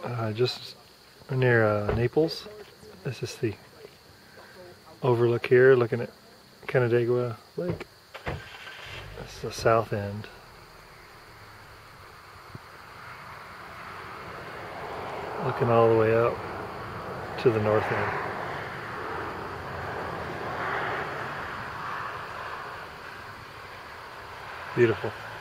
Just near Naples. This is the overlook here, looking at Canandaigua Lake. That's the south end. Looking all the way up to the north end. Beautiful.